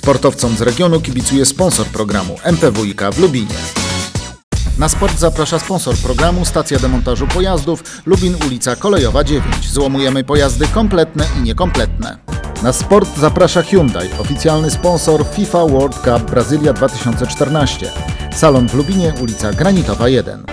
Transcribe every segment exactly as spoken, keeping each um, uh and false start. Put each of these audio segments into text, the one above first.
Sportowcom z regionu kibicuje sponsor programu M P W i K w Lubinie. Na sport zaprasza sponsor programu Stacja Demontażu Pojazdów Lubin, ulica Kolejowa dziewięć. Złomujemy pojazdy kompletne i niekompletne. Na sport zaprasza Hyundai, oficjalny sponsor FIFA World Cup Brazylia dwa tysiące czternaście. Salon w Lubinie, ulica Granitowa jeden.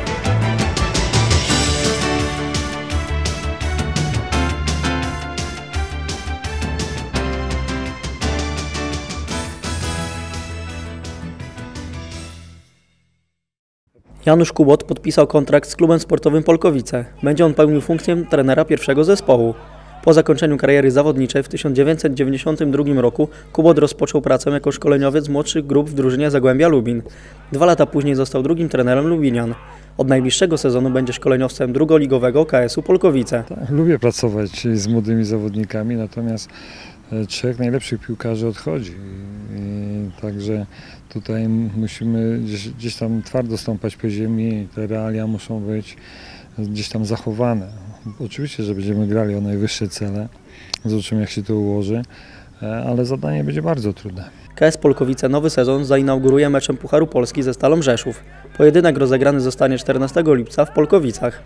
Janusz Kubot podpisał kontrakt z klubem sportowym Polkowice. Będzie on pełnił funkcję trenera pierwszego zespołu. Po zakończeniu kariery zawodniczej w tysiąc dziewięćset dziewięćdziesiątym drugim roku Kubot rozpoczął pracę jako szkoleniowiec młodszych grup w drużynie Zagłębia Lubin. Dwa lata później został drugim trenerem Lubinian. Od najbliższego sezonu będzie szkoleniowcem drugoligowego K S u Polkowice. Lubię pracować z młodymi zawodnikami, natomiast trzech najlepszych piłkarzy odchodzi. I także tutaj musimy gdzieś, gdzieś tam twardo stąpać po ziemi i te realia muszą być gdzieś tam zachowane. Oczywiście, że będziemy grali o najwyższe cele, zobaczymy jak się to ułoży, ale zadanie będzie bardzo trudne. K S Polkowice nowy sezon zainauguruje meczem Pucharu Polski ze Stalą Rzeszów. Pojedynek rozegrany zostanie czternastego lipca w Polkowicach.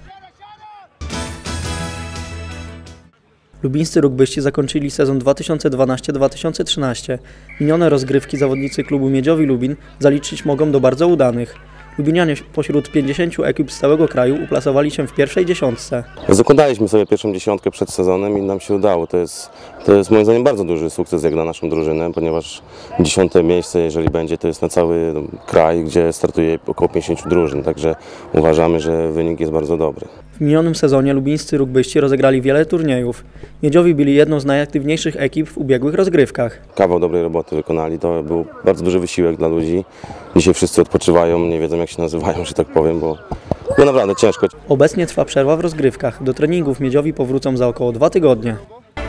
Lubińscy rugbyści zakończyli sezon dwa tysiące dwunasty dwa tysiące trzynasty. Minione rozgrywki zawodnicy klubu Miedziowi Lubin zaliczyć mogą do bardzo udanych. Lubinianie pośród pięćdziesięciu ekip z całego kraju uplasowali się w pierwszej dziesiątce. Zakładaliśmy sobie pierwszą dziesiątkę przed sezonem i nam się udało. To jest, to jest moim zdaniem bardzo duży sukces jak na naszą drużynę, ponieważ dziesiąte miejsce, jeżeli będzie, to jest na cały kraj, gdzie startuje około pięćdziesięciu drużyn, także uważamy, że wynik jest bardzo dobry. W minionym sezonie lubińscy rugbyści rozegrali wiele turniejów. Miedziowi byli jedną z najaktywniejszych ekip w ubiegłych rozgrywkach. Kawał dobrej roboty wykonali, to był bardzo duży wysiłek dla ludzi. Dzisiaj wszyscy odpoczywają, nie wiedzą jak się nazywają, że tak powiem, bo no naprawdę ciężko. Obecnie trwa przerwa w rozgrywkach. Do treningów Miedziowi powrócą za około dwa tygodnie.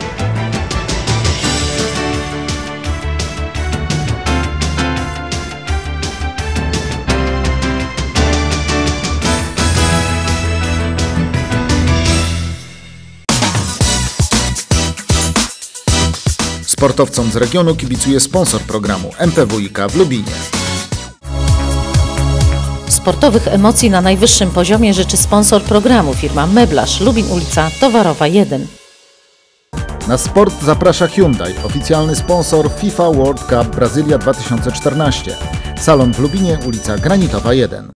Sportowcom z regionu kibicuje sponsor programu M P W i K w Lubinie. Sportowych emocji na najwyższym poziomie życzy sponsor programu firma Meblarz Lubin, ulica Towarowa jeden. Na sport zaprasza Hyundai, oficjalny sponsor FIFA World Cup Brazylia dwa tysiące czternaście. Salon w Lubinie, ulica Granitowa jeden.